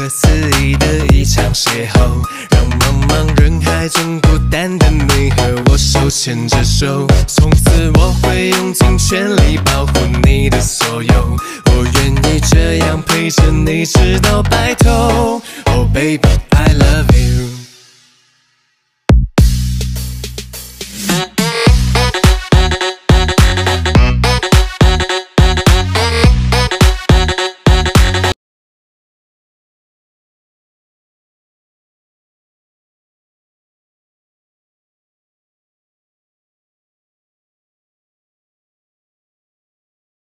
肆意的一场邂逅，让茫茫人海中孤单的你和我手牵着手。从此我会用尽全力保护你的所有，我愿意这样陪着你直到白头。Oh baby, I love you。